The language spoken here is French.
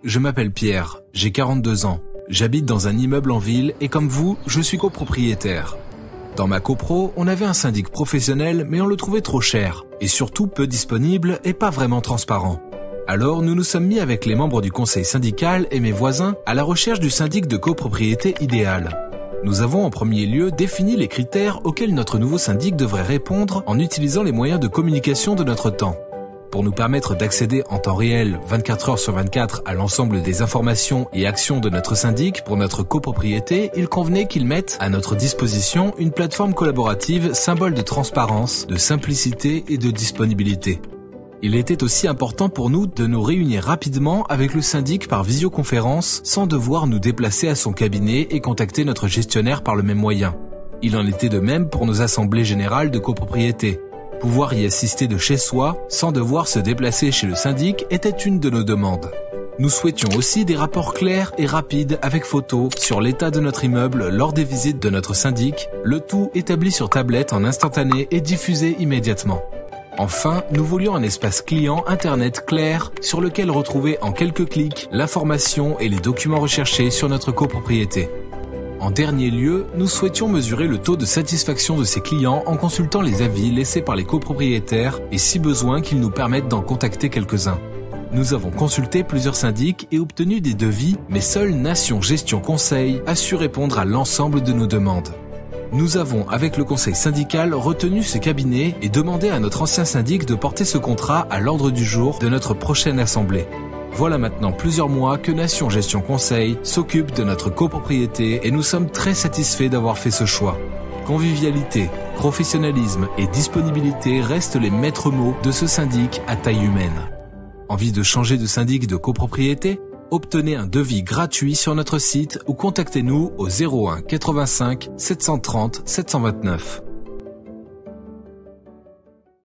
je m'appelle Pierre, j'ai 42 ans. J'habite dans un immeuble en ville et comme vous, je suis copropriétaire. Dans ma copro, on avait un syndic professionnel mais on le trouvait trop cher et surtout peu disponible et pas vraiment transparent. Alors nous nous sommes mis avec les membres du conseil syndical et mes voisins à la recherche du syndic de copropriété idéal. Nous avons en premier lieu défini les critères auxquels notre nouveau syndic devrait répondre en utilisant les moyens de communication de notre temps. Pour nous permettre d'accéder en temps réel, 24 heures sur 24, à l'ensemble des informations et actions de notre syndic pour notre copropriété, il convenait qu'il mette à notre disposition une plateforme collaborative symbole de transparence, de simplicité et de disponibilité. Il était aussi important pour nous de nous réunir rapidement avec le syndic par visioconférence sans devoir nous déplacer à son cabinet et contacter notre gestionnaire par le même moyen. Il en était de même pour nos assemblées générales de copropriété. Pouvoir y assister de chez soi sans devoir se déplacer chez le syndic était une de nos demandes. Nous souhaitions aussi des rapports clairs et rapides avec photos sur l'état de notre immeuble lors des visites de notre syndic, le tout établi sur tablette en instantané et diffusé immédiatement. Enfin, nous voulions un espace client internet clair sur lequel retrouver en quelques clics l'information et les documents recherchés sur notre copropriété. En dernier lieu, nous souhaitions mesurer le taux de satisfaction de ces clients en consultant les avis laissés par les copropriétaires et si besoin qu'ils nous permettent d'en contacter quelques-uns. Nous avons consulté plusieurs syndics et obtenu des devis, mais seule Nation Gestion Conseil a su répondre à l'ensemble de nos demandes. Nous avons, avec le conseil syndical, retenu ce cabinet et demandé à notre ancien syndic de porter ce contrat à l'ordre du jour de notre prochaine assemblée. Voilà maintenant plusieurs mois que Nation Gestion Conseil s'occupe de notre copropriété et nous sommes très satisfaits d'avoir fait ce choix. Convivialité, professionnalisme et disponibilité restent les maîtres mots de ce syndic à taille humaine. Envie de changer de syndic de copropriété ? Obtenez un devis gratuit sur notre site ou contactez-nous au 01 85 730 729.